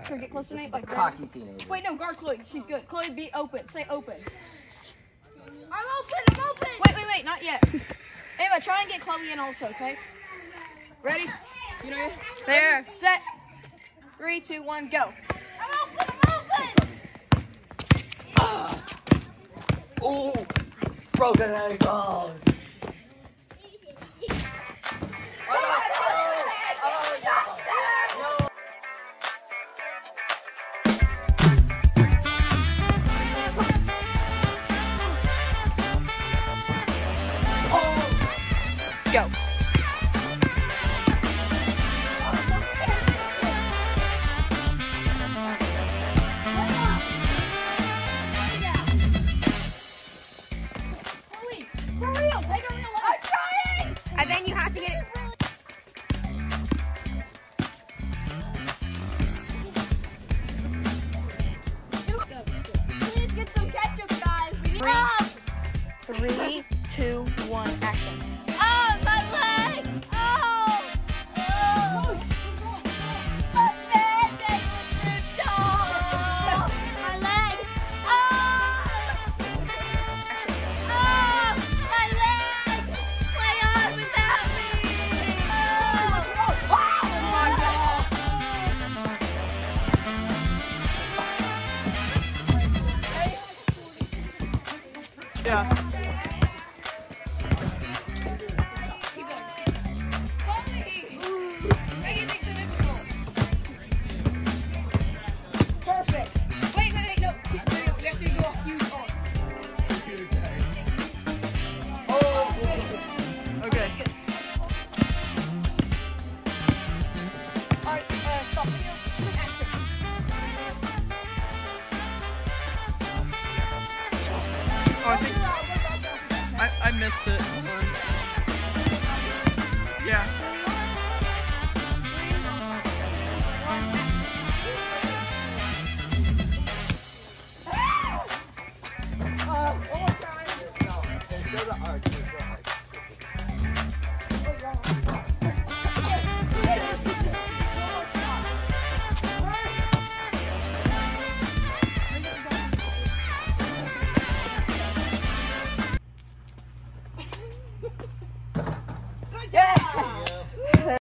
Sure, get closer, Nate. Like cocky teenager. Wait, no, guard Chloe. She's good. Chloe, be open. Say open. I'm open. Wait, not yet. Ava, try and get Chloe in also, okay? Ready? You know, there. Set. 3, 2, 1, go. I'm open. Oh, broken ankle. Go. For real, take a real one. I'm trying! And then you have to get it. Please get some ketchup, guys. We need 3, 2, 1, action. Oh, my leg! Oh! Oh! My band-aid was ripped off! My leg! Oh! Oh! My leg! Play on without me! Yeah. Perfect. Wait, no. We have to go a huge arm. Okay. Alright, stop video. Action. Oh, I think I missed it. Yeah. One more time. No, show the arch.